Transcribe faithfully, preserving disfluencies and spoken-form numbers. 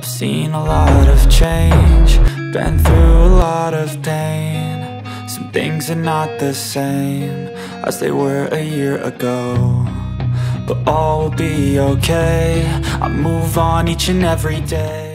I've seen a lot of change, been through a lot of pain. Some things are not the same as they were a year ago, but all will be okay. I move on each and every day.